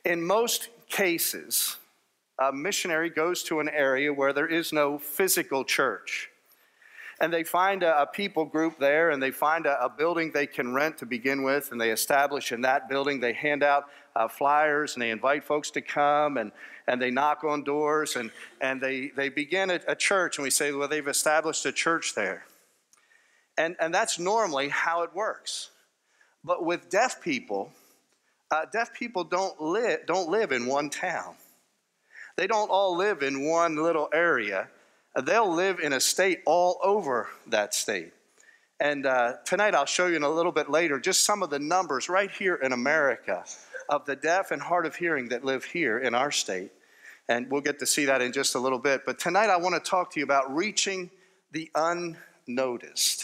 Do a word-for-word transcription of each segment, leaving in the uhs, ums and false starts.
In most cases, a missionary goes to an area where there is no physical church. And they find a, a people group there, and they find a, a building they can rent to begin with, and they establish in that building. They hand out uh, flyers, and they invite folks to come, and, and they knock on doors, and, and they, they begin a, a church, and we say, well, they've established a church there. And, and that's normally how it works. But with deaf people, uh, deaf people don't live, don't live in one town. They don't all live in one little area. They'll live in a state all over that state. And uh, tonight I'll show you in a little bit later just some of the numbers right here in America of the deaf and hard of hearing that live here in our state. And we'll get to see that in just a little bit. But tonight I want to talk to you about reaching the unnoticed.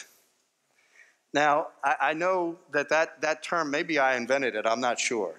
Now, I, I know that, that that term, maybe I invented it, I'm not sure.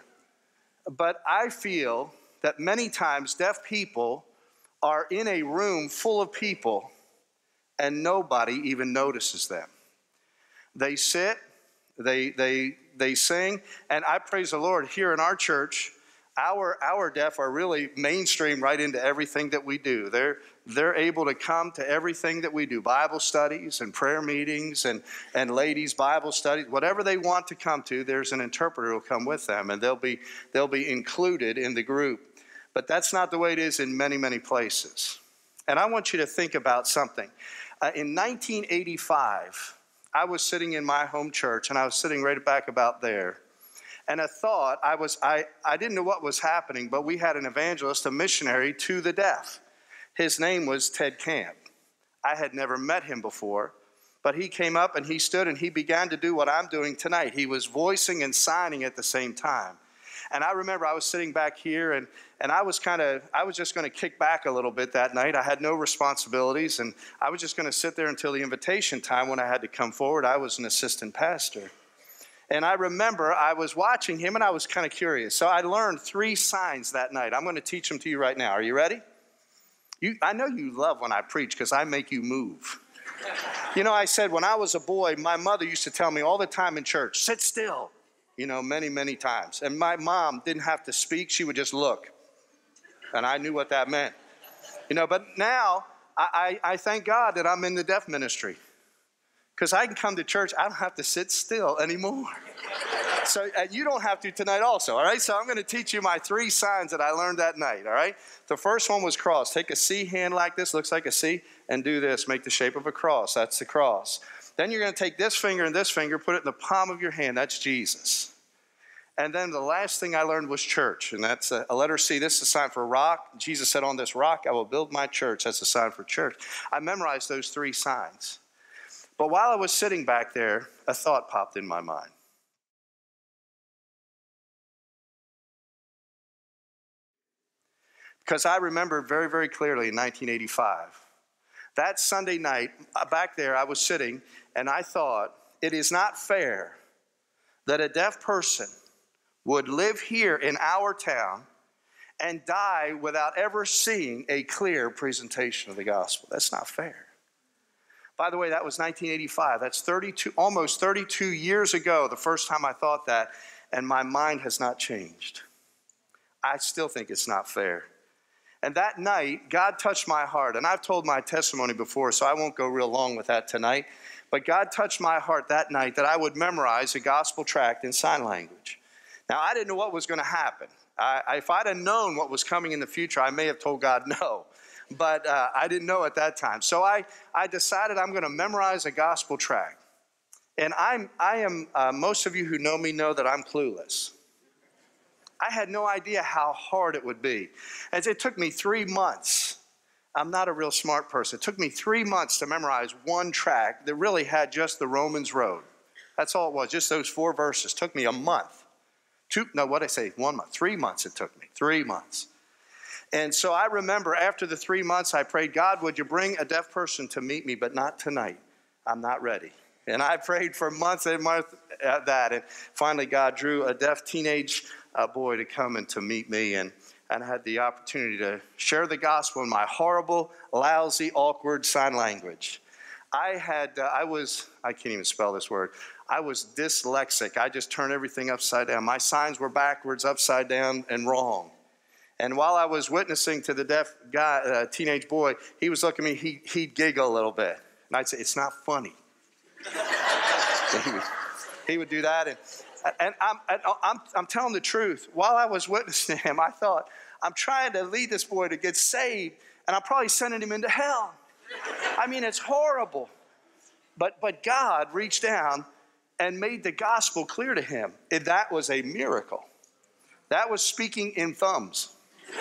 But I feel that many times deaf people are in a room full of people and nobody even notices them. They sit, they they they sing, and I praise the Lord, here in our church, our our deaf are really mainstream right into everything that we do. They're they're able to come to everything that we do, Bible studies and prayer meetings and, and ladies' Bible studies, whatever they want to come to, there's an interpreter who will come with them, and they'll be they'll be included in the group. But that's not the way it is in many, many places. And I want you to think about something. Uh, in nineteen eighty-five, I was sitting in my home church, and I was sitting right back about there. And a thought, I was I, I didn't know what was happening, but we had an evangelist, a missionary to the deaf. His name was Ted Camp. I had never met him before, but he came up and he stood and he began to do what I'm doing tonight. He was voicing and signing at the same time. And I remember I was sitting back here, and, and I was kind of, I was just going to kick back a little bit that night. I had no responsibilities, and I was just going to sit there until the invitation time when I had to come forward. I was an assistant pastor. And I remember I was watching him, and I was kind of curious. So I learned three signs that night. I'm going to teach them to you right now. Are you ready? You, I know you love when I preach because I make you move. You know, I said when I was a boy, my mother used to tell me all the time in church, sit still. You know, many, many times. And my mom didn't have to speak. She would just look. And I knew what that meant. You know, but now I, I, I thank God that I'm in the deaf ministry. Because I can come to church. I don't have to sit still anymore. So uh, you don't have to tonight also, all right? So I'm going to teach you my three signs that I learned that night, all right? The first one was cross. Take a C hand like this, looks like a C, and do this. Make the shape of a cross. That's the cross. Then you're going to take this finger and this finger, put it in the palm of your hand. That's Jesus. And then the last thing I learned was church, and that's a, a letter C. This is a sign for rock. Jesus said, on this rock I will build my church. That's a sign for church. I memorized those three signs. But while I was sitting back there, a thought popped in my mind. Because I remember very, very clearly in nineteen eighty-five, that Sunday night, back there I was sitting, and I thought, it is not fair that a deaf person would live here in our town and die without ever seeing a clear presentation of the gospel. That's not fair. By the way, that was nineteen eighty-five. That's thirty-two, almost thirty-two years ago, the first time I thought that, and my mind has not changed. I still think it's not fair. And that night, God touched my heart. And I've told my testimony before, so I won't go real long with that tonight. But God touched my heart that night that I would memorize a gospel tract in sign language. Now, I didn't know what was going to happen. I, if I'd have known what was coming in the future, I may have told God no. But uh, I didn't know at that time. So I, I decided I'm going to memorize a gospel tract. And I'm, I am, uh, most of you who know me know that I'm clueless. I had no idea how hard it would be. As it took me three months. I'm not a real smart person. It took me three months to memorize one tract that really had just the Romans Road. That's all it was, just those four verses. It took me a month. Two, no, what did I say? One month. Three months it took me. Three months. And so I remember after the three months, I prayed, God, would you bring a deaf person to meet me, but not tonight. I'm not ready. And I prayed for months and months at that. And finally, God drew a deaf teenage uh, boy to come and to meet me. And, and I had the opportunity to share the gospel in my horrible, lousy, awkward sign language. I had, uh, I was, I can't even spell this word. I was dyslexic. I just turned everything upside down. My signs were backwards, upside down, and wrong. And while I was witnessing to the deaf guy, uh, teenage boy, he was looking at me, he, he'd giggle a little bit. And I'd say, it's not funny. he, would, he would do that. And, and, I'm, and I'm, I'm telling the truth. While I was witnessing to him, I thought, I'm trying to lead this boy to get saved, and I'm probably sending him into hell. I mean, it's horrible. But, but God reached down and made the gospel clear to him. And that was a miracle. That was speaking in thumbs.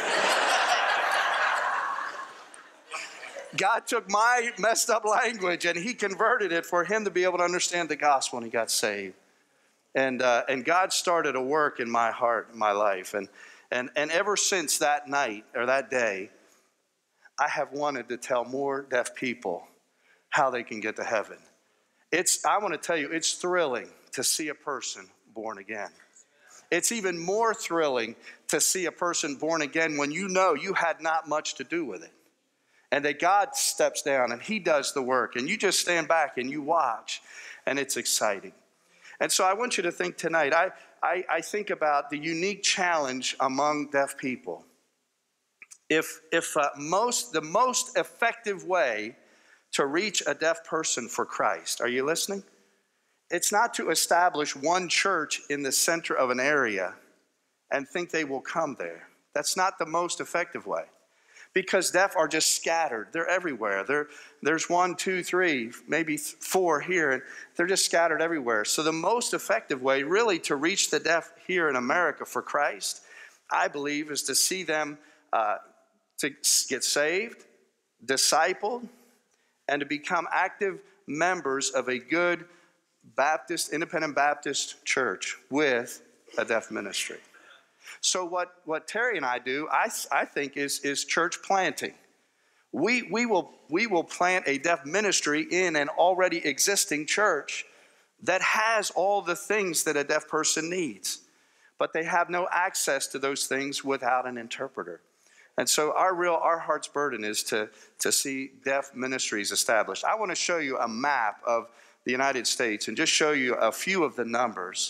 God took my messed up language and he converted it for him to be able to understand the gospel, and he got saved. And, uh, and God started a work in my heart, in my life. And, and, and ever since that night or that day, I have wanted to tell more deaf people how they can get to heaven. It's, I want to tell you, it's thrilling to see a person born again. It's even more thrilling to see a person born again when you know you had not much to do with it. And that God steps down and he does the work. And you just stand back and you watch. And it's exciting. And so I want you to think tonight, I, I, I think about the unique challenge among deaf people. If, if uh, most, the most effective way to reach a deaf person for Christ, are you listening? It's not to establish one church in the center of an area and think they will come there. That's not the most effective way. Because deaf are just scattered. They're everywhere. They're, there's one, two, three, maybe four here, and they're just scattered everywhere. So the most effective way really to reach the deaf here in America for Christ, I believe, is to see them uh, to get saved, discipled, and to become active members of a good Baptist, independent Baptist church with a deaf ministry. So what, what Terry and I do, I, I think, is, is church planting. We, we, will, we will plant a deaf ministry in an already existing church that has all the things that a deaf person needs, but they have no access to those things without an interpreter. And so our real, our heart's burden is to, to see deaf ministries established. I want to show you a map of the United States and just show you a few of the numbers.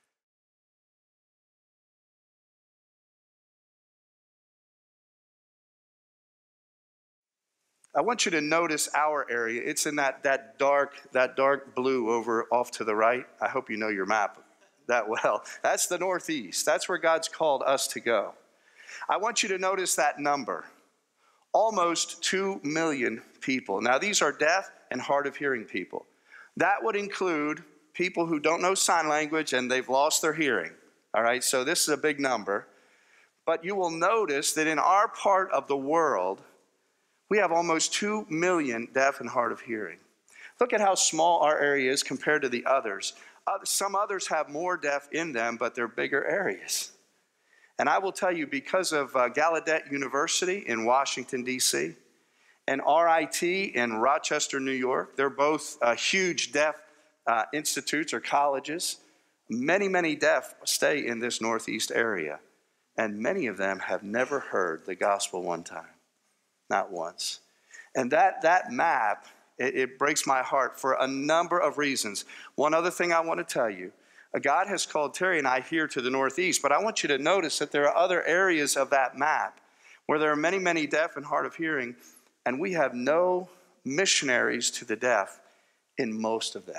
I want you to notice our area. It's in that, that dark, that dark blue over off to the right. I hope you know your map that well. That's the Northeast. That's where God's called us to go. I want you to notice that number. Almost two million people. Now, these are deaf and hard of hearing people. That would include people who don't know sign language and they've lost their hearing. All right, so this is a big number. But you will notice that in our part of the world, we have almost two million deaf and hard of hearing. Look at how small our area is compared to the others. Some others have more deaf in them, but they're bigger areas. And I will tell you, because of uh, Gallaudet University in Washington, D C, and R I T in Rochester, New York, they're both uh, huge deaf uh, institutes or colleges. Many, many deaf stay in this Northeast area, and many of them have never heard the gospel one time. Not once. And that, that map, it, it breaks my heart for a number of reasons. One other thing I want to tell you, uh, God has called Terry and I here to the Northeast, but I want you to notice that there are other areas of that map where there are many, many deaf and hard of hearing, and we have no missionaries to the deaf in most of them.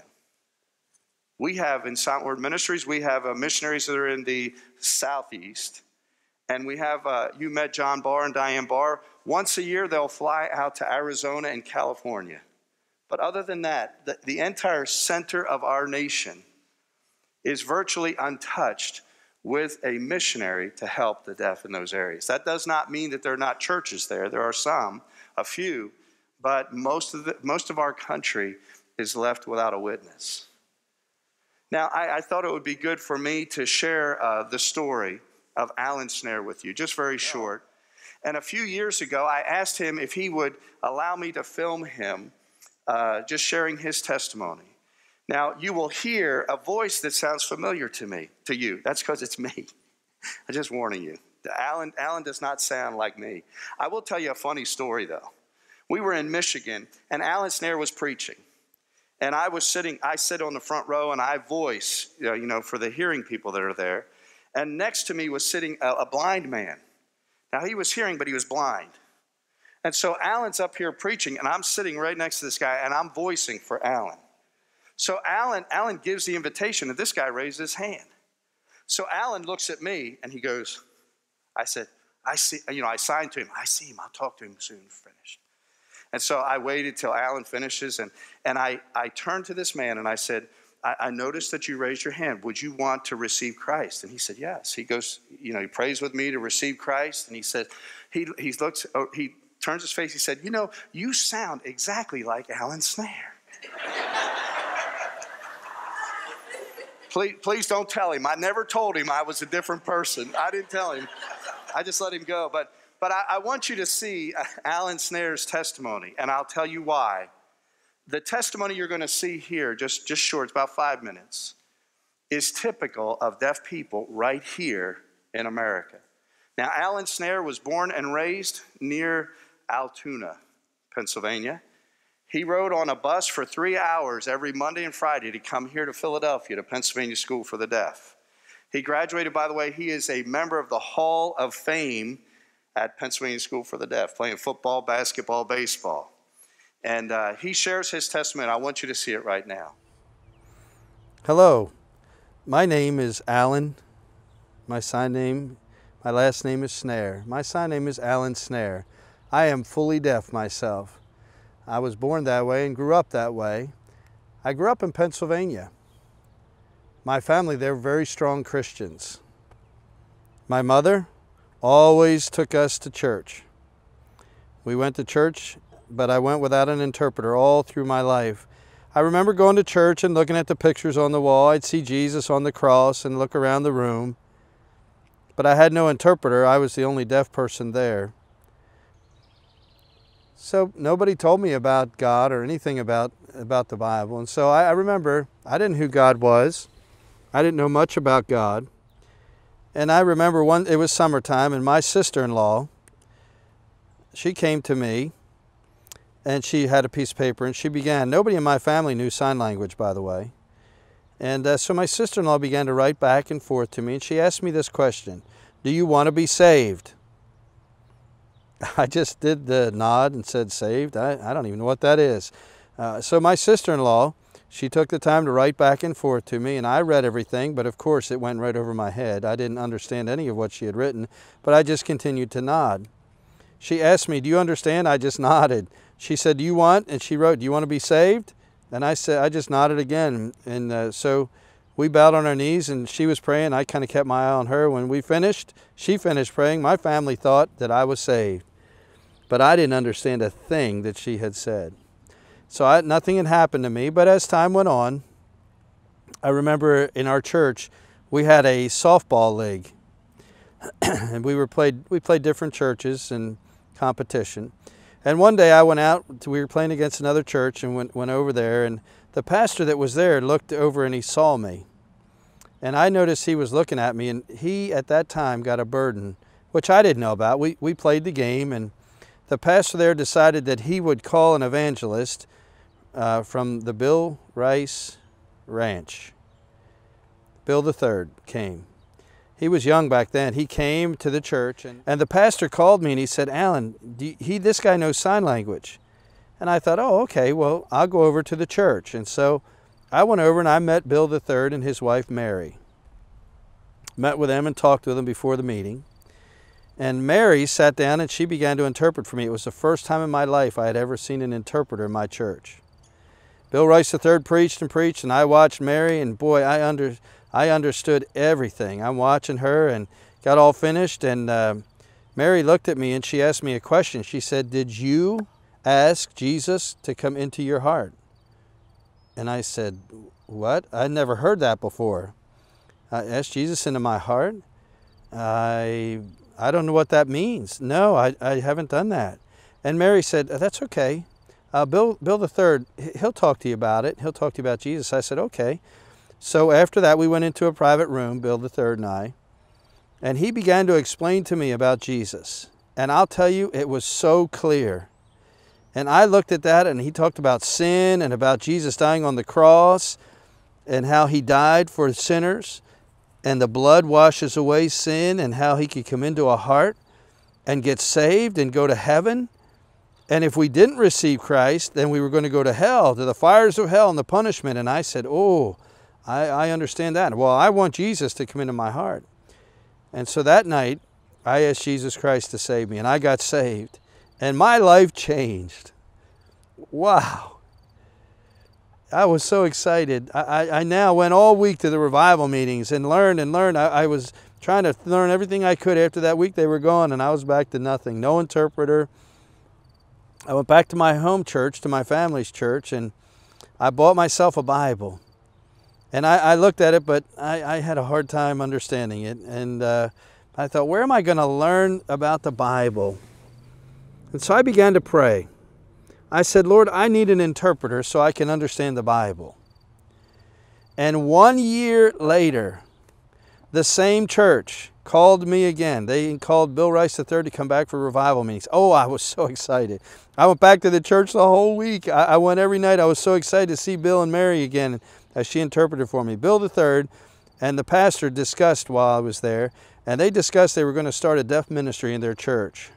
We have in Silent Word Ministries, we have uh, missionaries that are in the Southeast. And we have, uh, you met John Barr and Diane Barr. Once a year, they'll fly out to Arizona and California. But other than that, the, the entire center of our nation is virtually untouched with a missionary to help the deaf in those areas. That does not mean that there are not churches there. There are some, a few, but most of, the, most of our country is left without a witness. Now, I, I thought it would be good for me to share uh, the story of Alan Snare with you, just very short. And a few years ago, I asked him if he would allow me to film him, uh, just sharing his testimony. Now, you will hear a voice that sounds familiar to me, to you. That's because it's me. I'm just warning you. Alan, Alan does not sound like me. I will tell you a funny story, though. We were in Michigan, and Alan Snare was preaching. And I was sitting, I sit on the front row and I voice, you know, you know for the hearing people that are there. And next to me was sitting a, a blind man. Now he was hearing, but he was blind. And so Alan's up here preaching, and I'm sitting right next to this guy, and I'm voicing for Alan. So Alan, Alan gives the invitation, and this guy raises his hand. So Alan looks at me, and he goes, I said, I see, you know, I signed to him. I see him. I'll talk to him soon, finished. And so I waited till Alan finishes, and, and I, I turned to this man, and I said, I, I noticed that you raised your hand. Would you want to receive Christ? And he said, yes. He goes, you know, he prays with me to receive Christ, and he said, he, he looks, oh, he turns his face, he said, you know, you sound exactly like Alan Snare. please, please don't tell him. I never told him I was a different person. I didn't tell him. I just let him go. But, but I, I want you to see Alan Snare's testimony, and I'll tell you why. The testimony you're going to see here, just, just short, it's about five minutes, is typical of deaf people right here in America. Now, Alan Snare was born and raised near Altoona, Pennsylvania. He rode on a bus for three hours every Monday and Friday to come here to Philadelphia to Pennsylvania School for the Deaf. He graduated, by the way, he is a member of the Hall of Fame at Pennsylvania School for the Deaf, playing football, basketball, baseball. And uh, he shares his testimony. I want you to see it right now. Hello, my name is Alan. My sign name, my last name is Snare. My sign name is Alan Snare. I am fully deaf myself. I was born that way and grew up that way. I grew up in Pennsylvania. My family, they're very strong Christians. My mother always took us to church. We went to church, but I went without an interpreter all through my life. I remember going to church and looking at the pictures on the wall. I'd see Jesus on the cross and look around the room. But I had no interpreter. I was the only deaf person there. So nobody told me about God or anything about, about the Bible. And so I, I remember I didn't know who God was. I didn't know much about God. And I remember one, it was summertime, and my sister-in-law, she came to me, and she had a piece of paper, and she began, nobody in my family knew sign language, by the way. And uh, so my sister-in-law began to write back and forth to me, and she asked me this question: do you want to be saved? I just did the nod and said saved. I, I don't even know what that is. Uh, so my sister-in-law, she took the time to write back and forth to me, and I read everything, but of course it went right over my head. I didn't understand any of what she had written, but I just continued to nod. She asked me, do you understand? I just nodded. She said, do you want? And she wrote, do you want to be saved? And I said, I just nodded again. And uh, so we bowed on our knees, and she was praying. I kind of kept my eye on her. When we finished, she finished praying. My family thought that I was saved, but I didn't understand a thing that she had said. So I, nothing had happened to me. But as time went on, I remember in our church, we had a softball league. And we were played, we played different churches and competition. And one day I went out, to, we were playing against another church, and went, went over there, and the pastor that was there looked over and he saw me. And I noticed he was looking at me, and he at that time got a burden, which I didn't know about. We, we played the game, and the pastor there decided that he would call an evangelist uh, from the Bill Rice Ranch. Bill the Third came. He was young back then. He came to the church, and, and the pastor called me, and he said, Alan, do you, he, this guy knows sign language. And I thought, oh, okay, well, I'll go over to the church. And so I went over and I met Bill the Third and his wife, Mary. Met with them and talked with them before the meeting. And Mary sat down and she began to interpret for me. It was the first time in my life I had ever seen an interpreter in my church. Bill Rice the Third preached and preached, and I watched Mary, and boy, I under, I understood everything. I'm watching her and got all finished, and uh, Mary looked at me and she asked me a question. She said, did you ask Jesus to come into your heart? And I said, what? I'd never heard that before. I asked Jesus into my heart? I, I don't know what that means. No, I, I haven't done that. And Mary said, that's okay. Uh, Bill, Bill the Third, he'll talk to you about it. He'll talk to you about Jesus. I said, okay. So after that, we went into a private room, Bill the Third and I, and he began to explain to me about Jesus. And I'll tell you, it was so clear. And I looked at that, and he talked about sin and about Jesus dying on the cross and how he died for sinners, and the blood washes away sin, and how he could come into a heart and get saved and go to heaven. And if we didn't receive Christ, then we were going to go to hell, to the fires of hell and the punishment. And I said, oh, I, I understand that. Well, I want Jesus to come into my heart. And so that night, I asked Jesus Christ to save me, and I got saved. And my life changed. Wow. I was so excited. I, I, I now went all week to the revival meetings and learned and learned. I, I was trying to learn everything I could. After that week, they were gone, and I was back to nothing. No interpreter. I went back to my home church, to my family's church, and I bought myself a Bible. And I, I looked at it, but I, I had a hard time understanding it. And uh, I thought, where am I going to learn about the Bible? And so I began to pray. I said, Lord, I need an interpreter so I can understand the Bible. And one year later, the same church called me again. They called Bill Rice the third to come back for revival meetings. Oh, I was so excited. I went back to the church the whole week. I, I went every night. I was so excited to see Bill and Mary again as she interpreted for me. Bill the third and the pastor discussed while I was there, and they discussed they were going to start a deaf ministry in their church.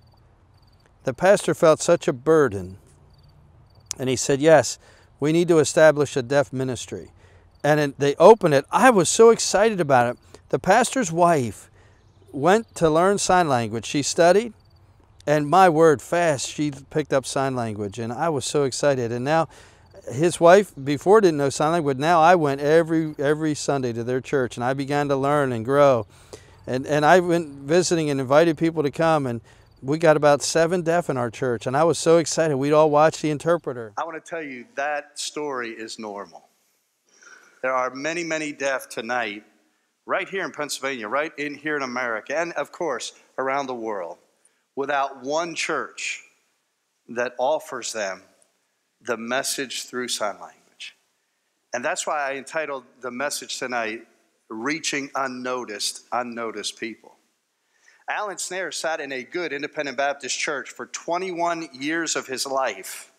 The pastor felt such a burden, and he said, yes, we need to establish a deaf ministry. And it, they opened it. I was so excited about it. The pastor's wife went to learn sign language. She studied, and my word, fast, she picked up sign language, and I was so excited. And now his wife before didn't know sign language. Now I went every every Sunday to their church, and I began to learn and grow. And, and I went visiting and invited people to come, and we got about seven deaf in our church, and I was so excited. We'd all watch the interpreter. I want to tell you that story is normal. There are many, many deaf tonight, right here in Pennsylvania, right in here in America, and of course around the world, without one church that offers them the message through sign language. And that's why I entitled the message tonight, Reaching Unnoticed, Unnoticed People. Alan Snare sat in a good independent Baptist church for twenty-one years of his life.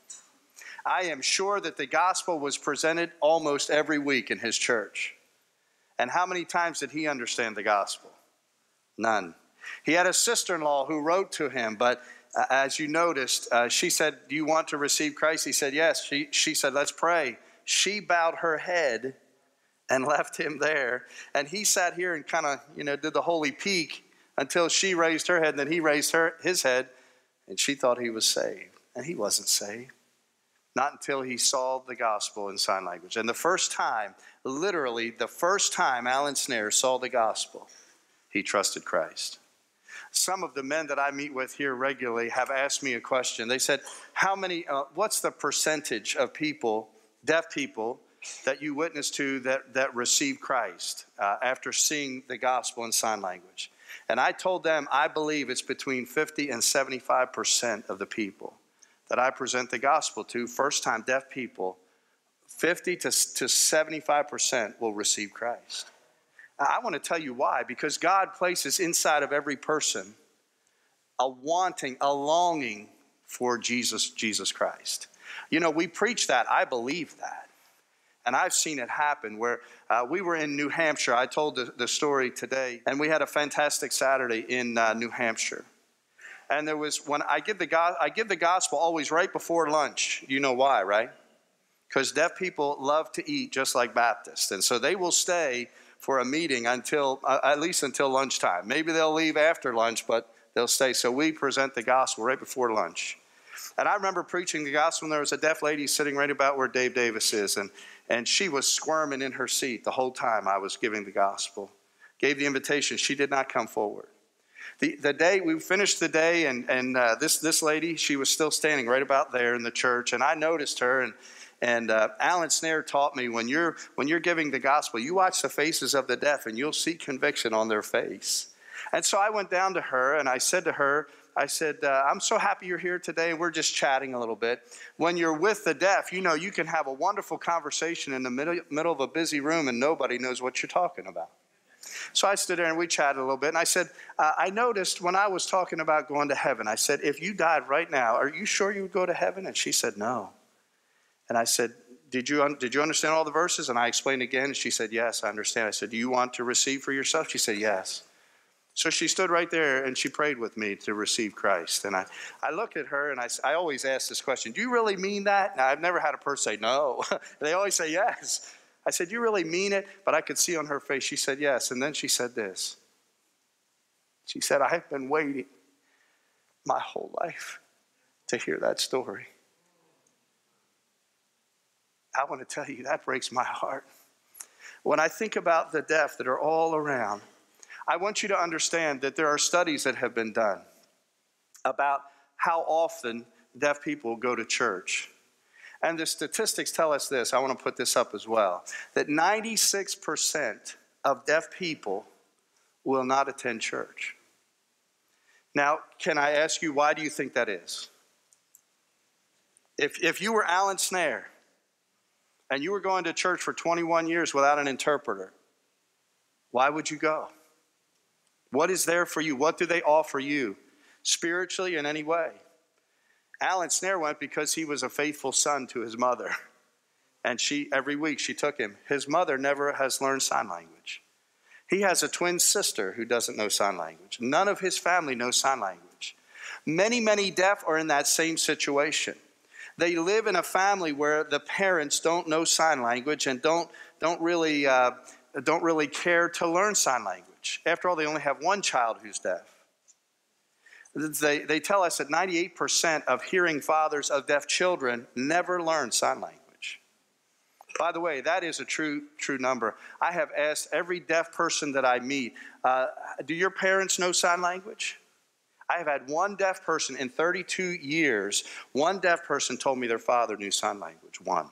I am sure that the gospel was presented almost every week in his church. And how many times did he understand the gospel? None. He had a sister-in-law who wrote to him, but uh, as you noticed, uh, she said, do you want to receive Christ? He said, yes. She, she said, let's pray. She bowed her head and left him there. And he sat here and kind of, you know, did the holy peek until she raised her head, and then he raised her his head, and she thought he was saved. And he wasn't saved. Not until he saw the gospel in sign language. And the first time, literally the first time Alan Snare saw the gospel, he trusted Christ. Some of the men that I meet with here regularly have asked me a question. They said, how many, uh, what's the percentage of people, deaf people, that you witness to that, that receive Christ uh, after seeing the gospel in sign language? And I told them, I believe it's between fifty and seventy-five percent of the people that I present the gospel to, first-time deaf people, fifty to seventy-five percent will receive Christ. I want to tell you why. Because God places inside of every person a wanting, a longing for Jesus, Jesus Christ. You know, we preach that. I believe that. And I've seen it happen where uh, we were in New Hampshire. I told the, the story today, and we had a fantastic Saturday in uh, New Hampshire. And there was, when I give the go- I give the gospel always right before lunch. You know why, right? Because deaf people love to eat just like Baptists. And so they will stay for a meeting until, uh, at least until lunchtime. Maybe they'll leave after lunch, but they'll stay. So we present the gospel right before lunch. And I remember preaching the gospel, and there was a deaf lady sitting right about where Dave Davis is. And, and she was squirming in her seat the whole time I was giving the gospel. Gave the invitation. She did not come forward. The, the day, we finished the day, and, and uh, this, this lady, she was still standing right about there in the church. And I noticed her, and, and uh, Alan Snare taught me, when you're, when you're giving the gospel, you watch the faces of the deaf, and you'll see conviction on their face. And so I went down to her, and I said to her, I said, uh, I'm so happy you're here today, and we're just chatting a little bit. When you're with the deaf, you know, you can have a wonderful conversation in the middle, middle of a busy room, and nobody knows what you're talking about. So I stood there and we chatted a little bit. And I said, uh, I noticed when I was talking about going to heaven, I said, if you died right now, are you sure you would go to heaven? And she said, no. And I said, did you, un- did you understand all the verses? And I explained again. And she said, yes, I understand. I said, do you want to receive for yourself? She said, yes. So she stood right there and she prayed with me to receive Christ. And I, I looked at her and I, I always ask this question, do you really mean that? Now, I've never had a person say no. They always say yes. I said, do you really mean it? But I could see on her face, she said yes. And then she said this. She said, I have been waiting my whole life to hear that story. I want to tell you, that breaks my heart. When I think about the deaf that are all around, I want you to understand that there are studies that have been done about how often deaf people go to church. And the statistics tell us this, I want to put this up as well, that ninety-six percent of deaf people will not attend church. Now, can I ask you, why do you think that is? If, if you were Alan Snare, and you were going to church for twenty-one years without an interpreter, why would you go? What is there for you? What do they offer you spiritually in any way? Alan Snare went because he was a faithful son to his mother. And she, every week she took him. His mother never has learned sign language. He has a twin sister who doesn't know sign language. None of his family knows sign language. Many, many deaf are in that same situation. They live in a family where the parents don't know sign language and don't, don't, really, uh, don't really care to learn sign language. After all, they only have one child who's deaf. They, they tell us that ninety-eight percent of hearing fathers of deaf children never learn sign language. By the way, that is a true, true number. I have asked every deaf person that I meet, uh, do your parents know sign language? I have had one deaf person in thirty-two years, one deaf person told me their father knew sign language, one.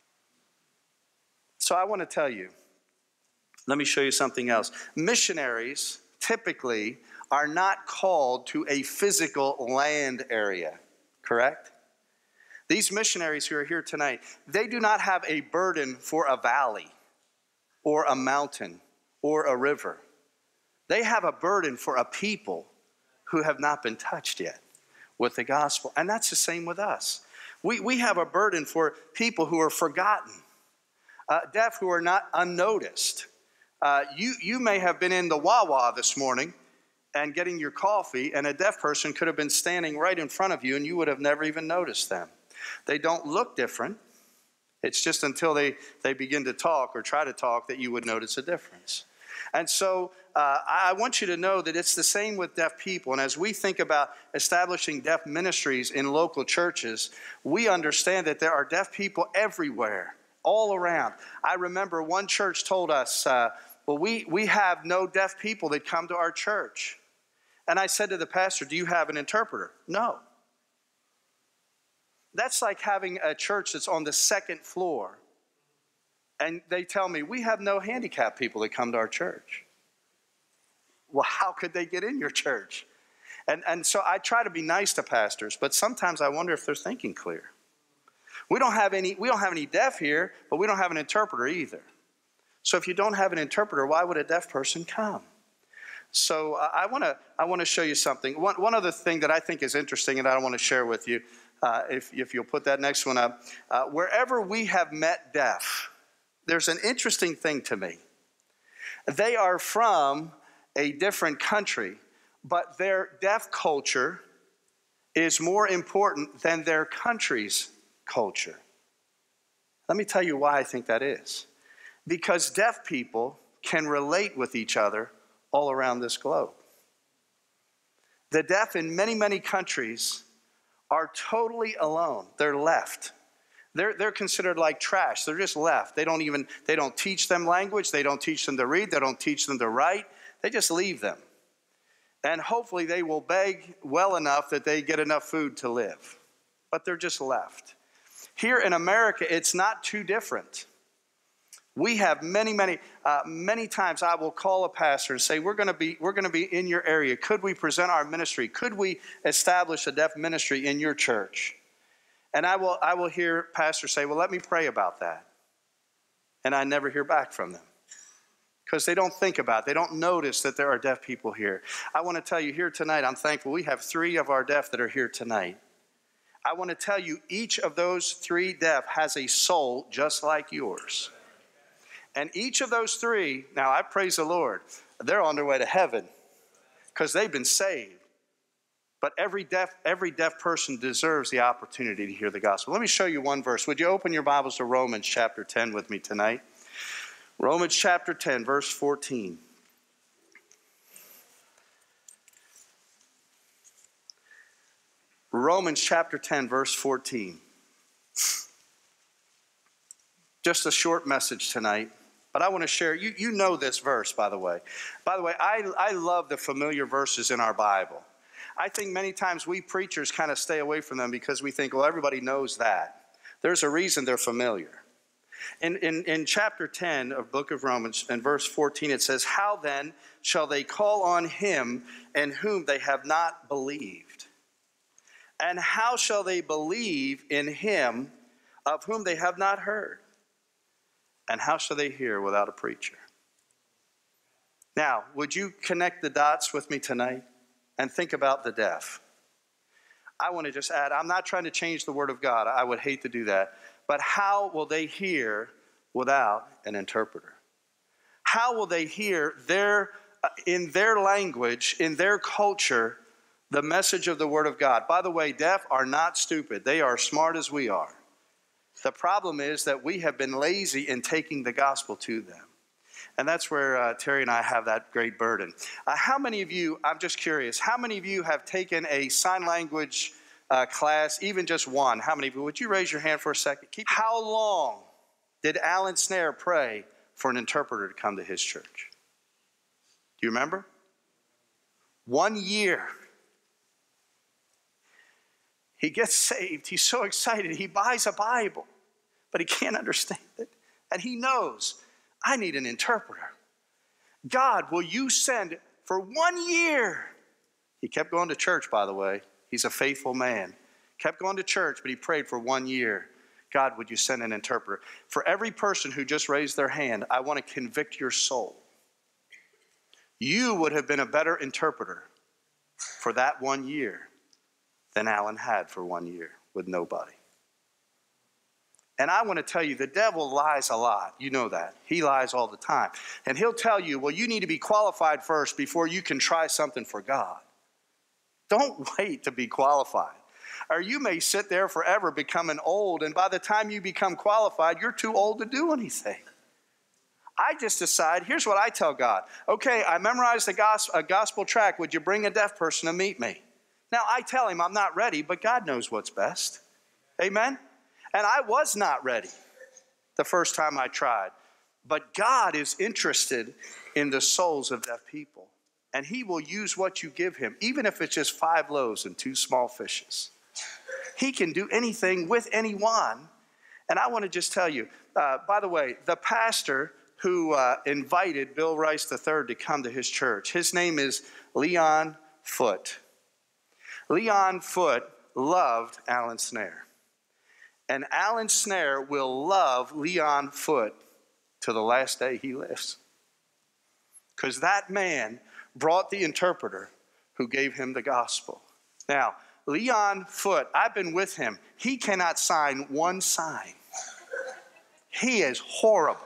So I want to tell you, let me show you something else. Missionaries typically are not called to a physical land area, correct? These missionaries who are here tonight, they do not have a burden for a valley or a mountain or a river. They have a burden for a people who have not been touched yet with the gospel. And that's the same with us. We, we have a burden for people who are forgotten, uh, deaf who are not unnoticed. Uh, you, you may have been in the Wawa this morning and getting your coffee, and a deaf person could have been standing right in front of you and you would have never even noticed them. They don't look different. It's just until they, they begin to talk or try to talk that you would notice a difference. And so uh, I want you to know that it's the same with deaf people. And as we think about establishing deaf ministries in local churches, we understand that there are deaf people everywhere, all around. I remember one church told us, uh, well, we, we have no deaf people that come to our church. And I said to the pastor, do you have an interpreter? No. That's like having a church that's on the second floor. And they tell me, we have no handicapped people that come to our church. Well, how could they get in your church? And, and so I try to be nice to pastors, but sometimes I wonder if they're thinking clear. We don't have any, we don't have any deaf here, but we don't have an interpreter either. So if you don't have an interpreter, why would a deaf person come? So uh, I want to I want to show you something. One, one other thing that I think is interesting and I want to share with you, uh, if, if you'll put that next one up. Uh, wherever we have met deaf, there's an interesting thing to me. They are from a different country, but their deaf culture is more important than their country's culture. Let me tell you why I think that is. Because deaf people can relate with each other all around this globe. The deaf in many, many countries are totally alone. They're left. They're, they're considered like trash. They're just left. They don't even, they don't teach them language. They don't teach them to read. They don't teach them to write. They just leave them. And hopefully they will beg well enough that they get enough food to live. But they're just left. Here in America, it's not too different. We have many, many, uh, many times I will call a pastor and say, we're going to be, we're going to be in your area. Could we present our ministry? Could we establish a deaf ministry in your church? And I will, I will hear pastors say, well, let me pray about that. And I never hear back from them. because they don't think about it. They don't notice that there are deaf people here. I want to tell you here tonight, I'm thankful we have three of our deaf that are here tonight. I want to tell you each of those three deaf has a soul just like yours. And each of those three, now I praise the Lord, they're on their way to heaven because they've been saved. But every deaf, every deaf person deserves the opportunity to hear the gospel. Let me show you one verse. Would you open your Bibles to Romans chapter ten with me tonight? Romans chapter ten, verse fourteen. Romans chapter ten, verse fourteen. Just a short message tonight, but I want to share. You, you know this verse, by the way. By the way, I, I love the familiar verses in our Bible. I think many times we preachers kind of stay away from them because we think, well, everybody knows that. There's a reason they're familiar. In, in, in chapter ten of the book of Romans, in verse fourteen, it says, how then shall they call on him in whom they have not believed? And how shall they believe in him of whom they have not heard? And how shall they hear without a preacher? Now, would you connect the dots with me tonight and think about the deaf? I want to just add, I'm not trying to change the word of God. I would hate to do that. But how will they hear without an interpreter? How will they hear their, uh, in their language, in their culture, the message of the word of God? By the way, deaf are not stupid. They are smart as we are. The problem is that we have been lazy in taking the gospel to them. And that's where uh, Terry and I have that great burden. Uh, how many of you, I'm just curious, how many of you have taken a sign language uh, class, even just one? How many of you? Would you raise your hand for a second? Keep, how long did Alan Snare pray for an interpreter to come to his church? Do you remember? One year. He gets saved. He's so excited. He buys a Bible, but he can't understand it. And he knows, I need an interpreter. God, will you send for one year? He kept going to church, by the way. He's a faithful man. Kept going to church, but he prayed for one year. God, would you send an interpreter? For every person who just raised their hand, I want to convict your soul. You would have been a better interpreter for that one year than Alan had for one year with nobody. And I want to tell you, the devil lies a lot. You know that. He lies all the time. And he'll tell you, well, you need to be qualified first before you can try something for God. Don't wait to be qualified. Or you may sit there forever becoming old, and by the time you become qualified, you're too old to do anything. I just decide, here's what I tell God. Okay, I memorized a gospel, a gospel tract. Would you bring a deaf person to meet me? Now, I tell him I'm not ready, but God knows what's best. Amen? And I was not ready the first time I tried. But God is interested in the souls of deaf people. And he will use what you give him, even if it's just five loaves and two small fishes. He can do anything with anyone. And I want to just tell you, uh, by the way, the pastor who uh, invited Bill Rice the third to come to his church, his name is Leon Foote. Leon Foote loved Alan Snare. And Alan Snare will love Leon Foote to the last day he lives. Because that man brought the interpreter who gave him the gospel. Now, Leon Foote, I've been with him. He cannot sign one sign. He is horrible.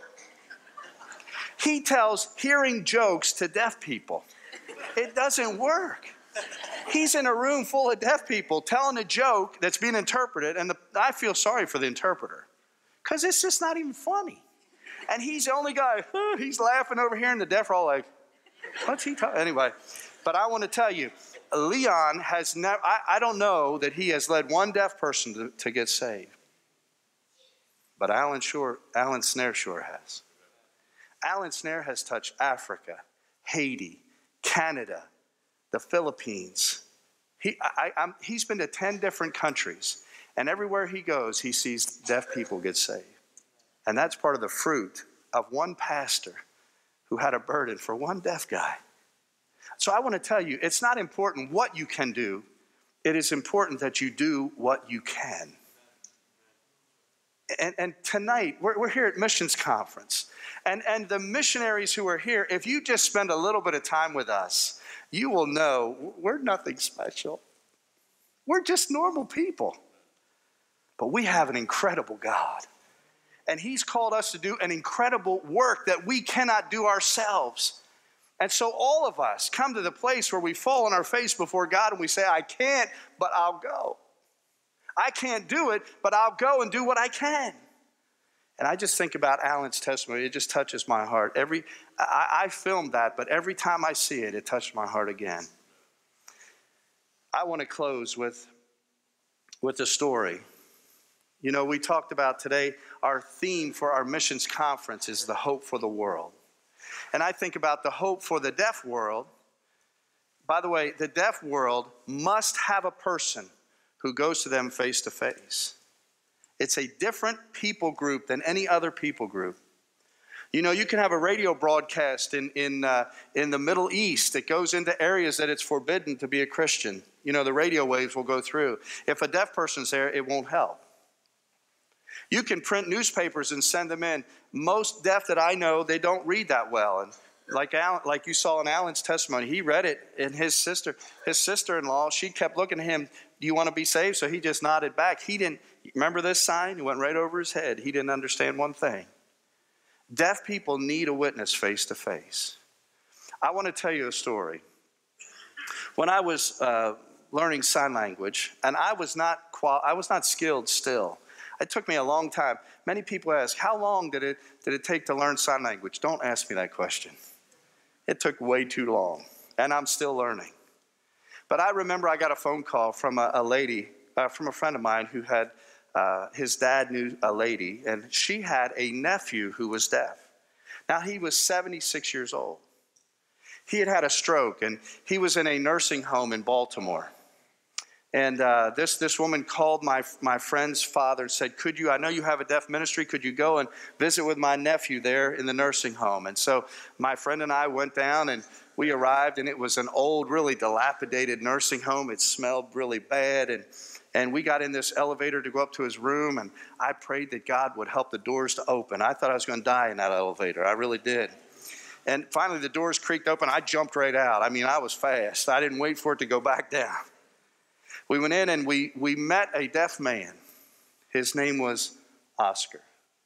He tells hearing jokes to deaf people. It doesn't work. He's in a room full of deaf people telling a joke that's being interpreted, and the, I feel sorry for the interpreter because it's just not even funny. And he's the only guy, oh, he's laughing over here, and the deaf are all like, what's he talking? Anyway, but I want to tell you, Leon has never, I, I don't know that he has led one deaf person to, to get saved. But Alan, sure, Alan Snare sure has. Alan Snare has touched Africa, Haiti, Canada, the Philippines. He, I, I'm, he's been to ten different countries, and everywhere he goes, he sees deaf people get saved. And that's part of the fruit of one pastor who had a burden for one deaf guy. So I want to tell you, it's not important what you can do. It is important that you do what you can. And, and tonight, we're, we're here at Missions Conference. And, and the missionaries who are here, if you just spend a little bit of time with us, you will know we're nothing special. We're just normal people. But we have an incredible God. And he's called us to do an incredible work that we cannot do ourselves. And so all of us come to the place where we fall on our face before God and we say, I can't, but I'll go. I can't do it, but I'll go and do what I can. And I just think about Alan's testimony. It just touches my heart. Every I, I filmed that, but every time I see it, it touched my heart again. I want to close with, with a story. You know, we talked about today, our theme for our missions conference is the hope for the world. And I think about the hope for the deaf world. By the way, the deaf world must have a person who goes to them face to face. It's a different people group than any other people group. You know, you can have a radio broadcast in, in, uh, in the Middle East that goes into areas that it's forbidden to be a Christian. You know, the radio waves will go through. If a deaf person's there, it won't help. You can print newspapers and send them in. Most deaf that I know, they don't read that well. And like Alan, like you saw in Alan's testimony, he read it, and his sister, his sister-in-law, she kept looking at him, do you want to be saved? So he just nodded back. He didn't, remember this sign? It went right over his head. He didn't understand one thing. Deaf people need a witness face to face. I want to tell you a story. When I was uh, learning sign language, and I was not qual- I was not skilled still. It took me a long time. Many people ask, how long did it, did it take to learn sign language? Don't ask me that question. It took way too long, and I'm still learning. But I remember I got a phone call from a, a lady, uh, from a friend of mine who had, uh, his dad knew a lady, and she had a nephew who was deaf. Now, he was seventy-six years old. He had had a stroke, and he was in a nursing home in Baltimore. And uh, this this woman called my my friend's father and said, could you, I know you have a deaf ministry, could you go and visit with my nephew there in the nursing home? And so my friend and I went down, and we arrived, and it was an old, really dilapidated nursing home. It smelled really bad, and and we got in this elevator to go up to his room, and I prayed that God would help the doors to open. I thought I was going to die in that elevator. I really did. And finally the doors creaked open. I jumped right out. I mean, I was fast. I didn't wait for it to go back down. We went in and we, we met a deaf man. His name was Oscar.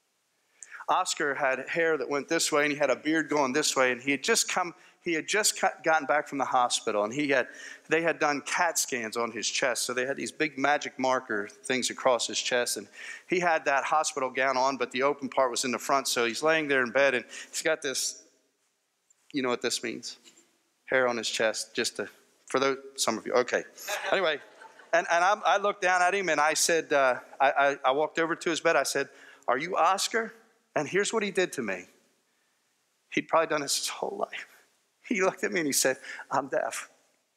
Oscar had hair that went this way, and he had a beard going this way, and he had just come, he had just gotten back from the hospital, and he had, they had done CAT scans on his chest, so they had these big magic marker things across his chest, and he had that hospital gown on, but the open part was in the front, so he's laying there in bed, and he's got this, you know what this means? Hair on his chest, just to, for those, some of you, okay. Anyway. And, and I, I looked down at him, and I said, uh, I, I, I walked over to his bed. I said, are you Oscar? And here's what he did to me. He'd probably done this his whole life. He looked at me and he said, I'm deaf.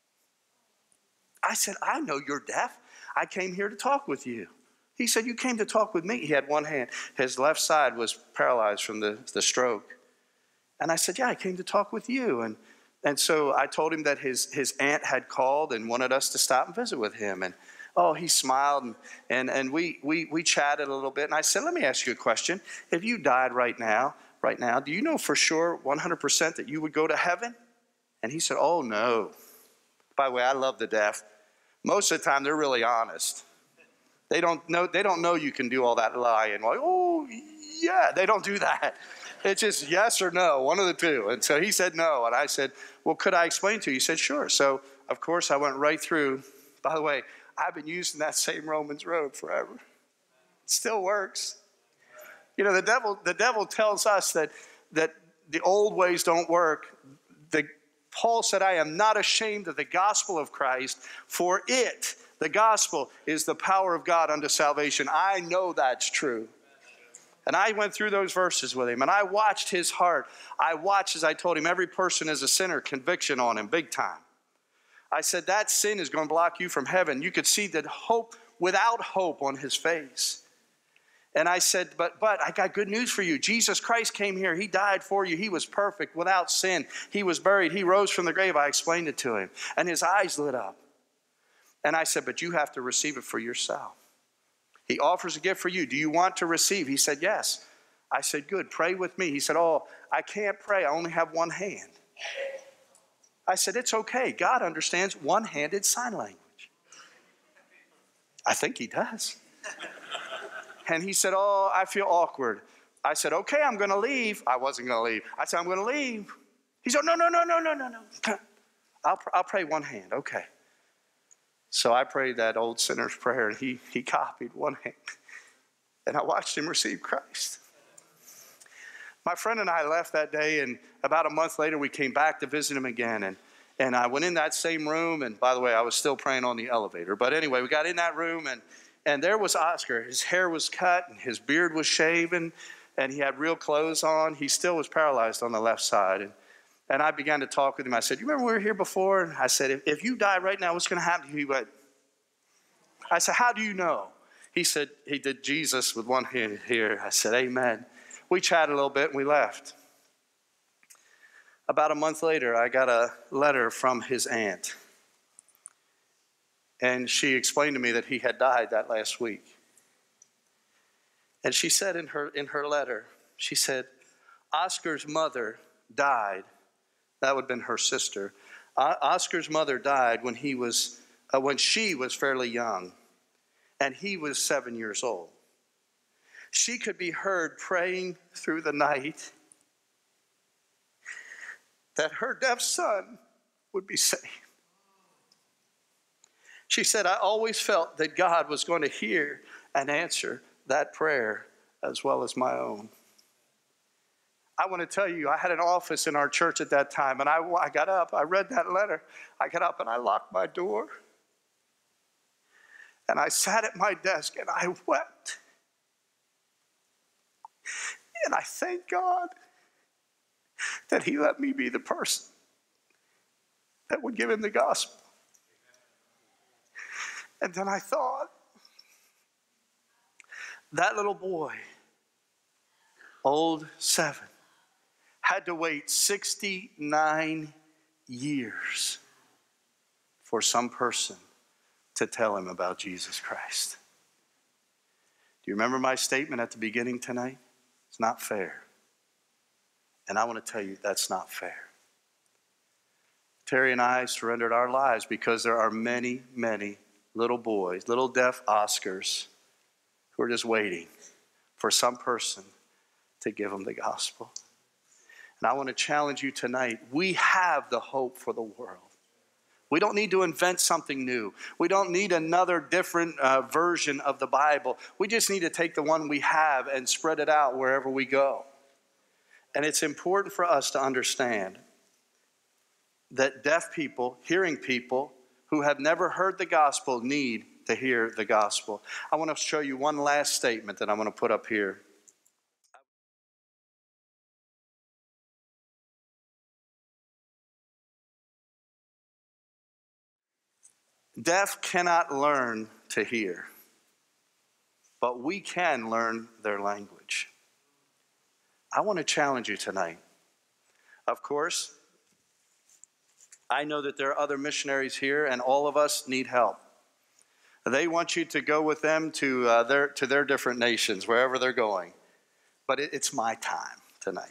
I said, I know you're deaf. I came here to talk with you. He said, you came to talk with me. He had one hand. His left side was paralyzed from the, the stroke. And I said, yeah, I came to talk with you. And And so I told him that his, his aunt had called and wanted us to stop and visit with him. And, oh, he smiled, and, and, and we, we, we chatted a little bit. And I said, let me ask you a question. If you died right now, right now, do you know for sure one hundred percent that you would go to heaven? And he said, oh, no. By the way, I love the deaf. Most of the time, they're really honest. They don't know, they don't know you can do all that lying. Like, oh, yeah, they don't do that. It's just yes or no, one of the two. And so he said no. And I said, well, could I explain to you? He said, sure. So, of course, I went right through. By the way, I've been using that same Romans road forever. It still works. You know, the devil, the devil tells us that, that the old ways don't work. The, Paul said, I am not ashamed of the gospel of Christ, for it, the gospel, is the power of God unto salvation. I know that's true. And I went through those verses with him, and I watched his heart. I watched, as I told him, every person is a sinner, conviction on him, big time. I said, that sin is going to block you from heaven. You could see that hope, without hope on his face. And I said, but, but I got good news for you. Jesus Christ came here. He died for you. He was perfect, without sin. He was buried. He rose from the grave. I explained it to him, and his eyes lit up. And I said, but you have to receive it for yourself. He offers a gift for you. Do you want to receive? He said, yes. I said, good, pray with me. He said, oh, I can't pray. I only have one hand. I said, it's okay. God understands one-handed sign language. I think he does. And he said, oh, I feel awkward. I said, okay, I'm going to leave. I wasn't going to leave. I said, I'm going to leave. He said, no, no, no, no, no, no, no. I'll, I'll pray one hand. Okay. So I prayed that old sinner's prayer, and he, he copied one hand. And I watched him receive Christ. My friend and I left that day, and about a month later, we came back to visit him again. And, and I went in that same room, and by the way, I was still praying on the elevator. But anyway, we got in that room, and, and there was Oscar. His hair was cut, and his beard was shaven, and he had real clothes on. He still was paralyzed on the left side. And, and I began to talk with him. I said, you remember we were here before? And I said, if, if you die right now, what's going to happen to you? He went, I said, how do you know? He said, he did Jesus with one hand here. I said, amen. We chatted a little bit and we left. About a month later, I got a letter from his aunt. And she explained to me that he had died that last week. And she said in her, in her letter, she said, Oscar's mother died. That would have been her sister. Uh, Oscar's mother died when he was, uh, when she was fairly young. And he was seven years old. She could be heard praying through the night that her deaf son would be saved. She said, I always felt that God was going to hear and answer that prayer as well as my own. I want to tell you, I had an office in our church at that time, and I, I got up, I read that letter, I got up and I locked my door. And I sat at my desk and I wept. And I thank God that he let me be the person that would give him the gospel. And then I thought, that little boy, old seven, had to wait sixty-nine years for some person to tell him about Jesus Christ. Do you remember my statement at the beginning tonight? It's not fair. And I want to tell you that's not fair. Terry and I surrendered our lives because there are many, many little boys, little deaf Oscars, who are just waiting for some person to give them the gospel. And I want to challenge you tonight. We have the hope for the world. We don't need to invent something new. We don't need another different uh, version of the Bible. We just need to take the one we have and spread it out wherever we go. And it's important for us to understand that deaf people, hearing people who have never heard the gospel need to hear the gospel. I want to show you one last statement that I'm going to put up here. Deaf cannot learn to hear, but we can learn their language. I want to challenge you tonight. Of course, I know that there are other missionaries here, and all of us need help. They want you to go with them to uh, their to their different nations, wherever they're going. But it, it's my time tonight.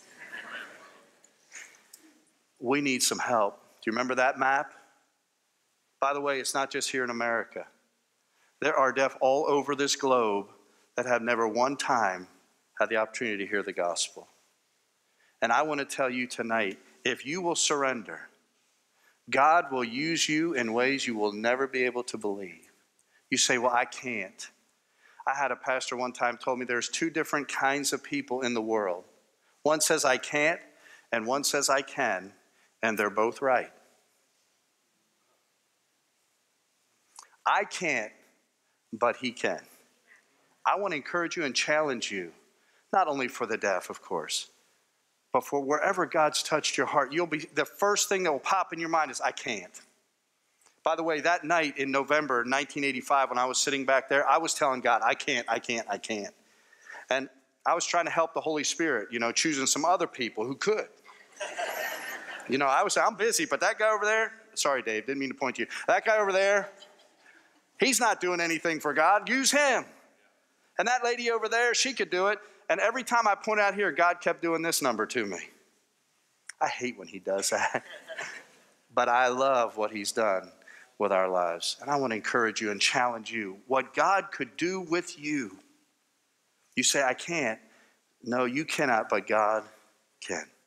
We need some help. Do you remember that map? By the way, it's not just here in America. There are deaf all over this globe that have never one time had the opportunity to hear the gospel. And I want to tell you tonight, if you will surrender, God will use you in ways you will never be able to believe. You say, well, I can't. I had a pastor one time told me there's two different kinds of people in the world. One says I can't, and one says I can, and they're both right. I can't, but he can. I want to encourage you and challenge you, not only for the deaf, of course, but for wherever God's touched your heart. You'll be the first thing that will pop in your mind is, I can't. By the way, that night in November nineteen eighty-five, when I was sitting back there, I was telling God, I can't, I can't, I can't. And I was trying to help the Holy Spirit, you know, choosing some other people who could. You know, I was, I'm busy, but that guy over there, sorry, Dave, didn't mean to point to you. That guy over there, he's not doing anything for God. Use him. And that lady over there, she could do it. And every time I point out here, God kept doing this number to me. I hate when he does that. But I love what he's done with our lives. And I want to encourage you and challenge you. What God could do with you. You say, I can't. No, you cannot, but God can.